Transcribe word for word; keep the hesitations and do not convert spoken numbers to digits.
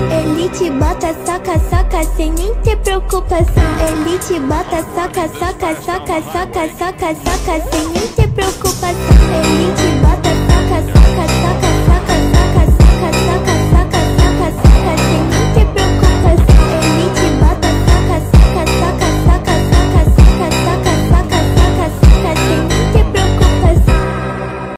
Ele te bota, soca, soca, sem nem ter preocupação. Ele te bota, soca, soca, soca, soca, soca, soca, sem nem ter preocupação. Ele te bota, soca, soca.